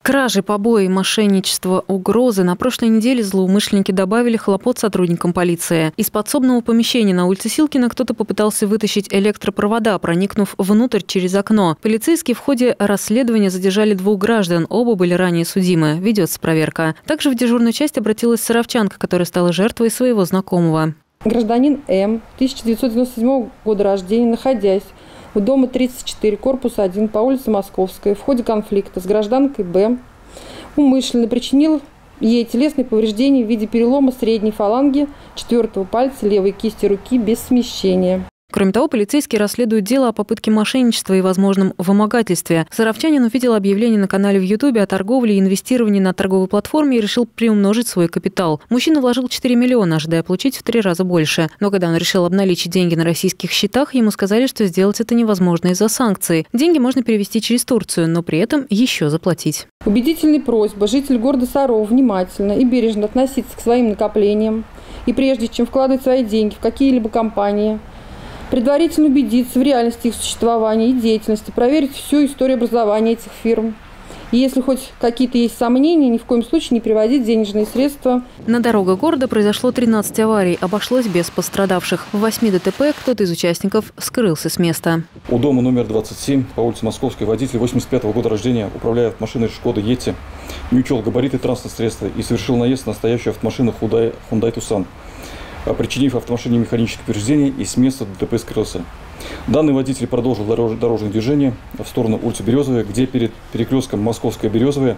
Кражи, побои, мошенничество, угрозы. На прошлой неделе злоумышленники добавили хлопот сотрудникам полиции. Из подсобного помещения на улице Силкина кто-то попытался вытащить электропровода, проникнув внутрь через окно. Полицейские в ходе расследования задержали 2 граждан. Оба были ранее судимы. Ведется проверка. Также в дежурную часть обратилась саровчанка, которая стала жертвой своего знакомого. Гражданин М. 1997 года рождения, находясь у дома 34, корпус 1 по улице Московская, в ходе конфликта с гражданкой Б. умышленно причинил ей телесные повреждения в виде перелома средней фаланги 4-го пальца левой кисти руки без смещения. Кроме того, полицейские расследуют дело о попытке мошенничества и возможном вымогательстве. Саровчанин увидел объявление на канале в Ютубе о торговле и инвестировании на торговой платформе и решил приумножить свой капитал. Мужчина вложил 4 миллиона, ожидая получить в 3 раза больше. Но когда он решил обналичить деньги на российских счетах, ему сказали, что сделать это невозможно из-за санкций. Деньги можно перевести через Турцию, но при этом еще заплатить. Убедительная просьба жителей города Сарова внимательно и бережно относиться к своим накоплениям и прежде чем вкладывать свои деньги в какие-либо компании, предварительно убедиться в реальности их существования и деятельности, проверить всю историю образования этих фирм. И если хоть какие-то есть сомнения, ни в коем случае не приводить денежные средства. На дорогах города произошло 13 аварий, обошлось без пострадавших. В 8 ДТП кто-то из участников скрылся с места. У дома номер 27 по улице Московской водитель 85-го года рождения, управляя автомашиной «Шкода Йети», не учел габариты транспортного средства и совершил наезд на стоящую автомашину Hyundai Tucson, причинив автомашине механическое повреждение и с места ДТП скрылся. Данный водитель продолжил дорожное движение в сторону улицы Березовая, где перед перекрестком Московская Березовая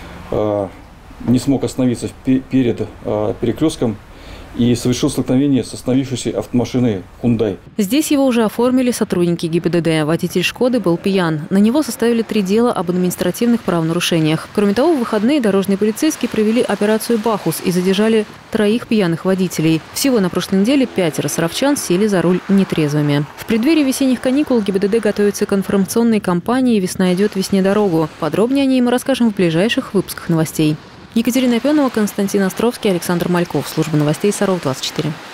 не смог остановиться перед перекрестком и совершил столкновение с остановившейся автомашиной Hyundai. Здесь его уже оформили сотрудники ГИБДД. Водитель «Шкоды» был пьян. На него составили 3 дела об административных правонарушениях. Кроме того, в выходные дорожные полицейские провели операцию «Бахус» и задержали 3 пьяных водителей. Всего на прошлой неделе 5 саровчан сели за руль нетрезвыми. В преддверии весенних каникул ГИБДД готовится к информационной кампании «Весна идет, весне дорогу». Подробнее о ней мы расскажем в ближайших выпусках новостей. Екатерина Пенова, Константин Островский, Александр Мальков. Служба новостей Саров 24.